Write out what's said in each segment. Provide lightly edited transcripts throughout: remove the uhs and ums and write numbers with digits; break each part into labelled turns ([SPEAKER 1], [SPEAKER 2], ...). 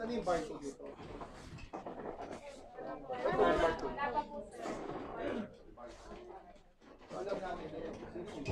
[SPEAKER 1] Nasaan yung barcode dito? Alam namin na yan.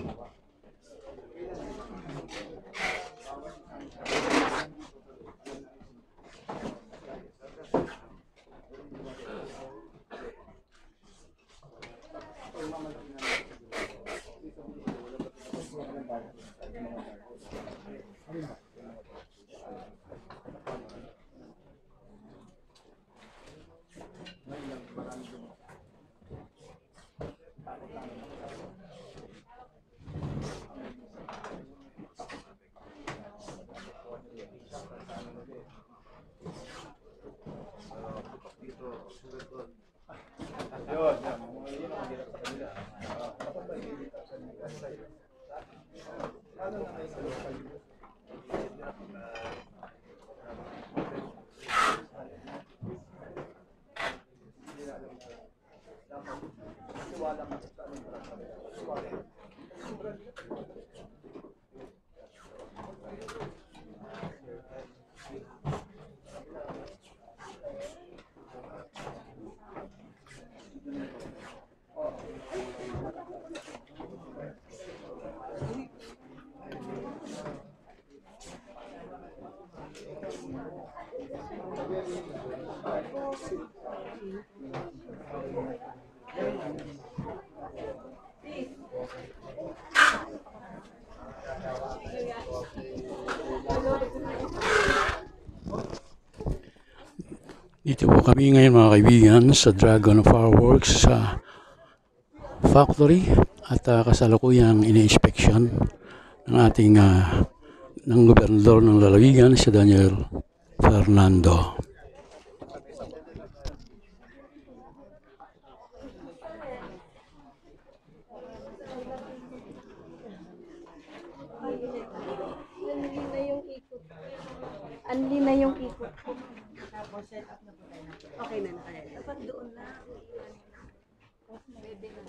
[SPEAKER 2] Dito po kami ngayon mga kaibigan sa Dragon Fireworks sa factory at kasalukuyang ini-inspection ng ating ng gobernador ng lalawigan si Daniel Fernando.
[SPEAKER 3] Anli na yung ikot. Okay na nakalala. Dapat doon na. Pwede na.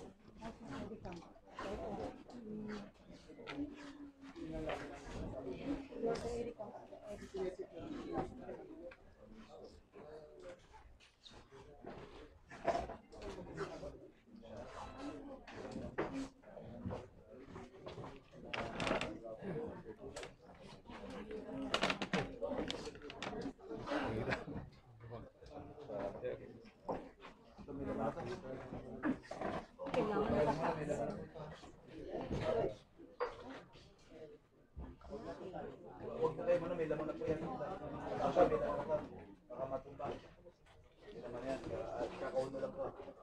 [SPEAKER 1] Huwag na kayo muna, may laman na po yan. Baka matumba. Hindi naman yan. At kakauno lang po.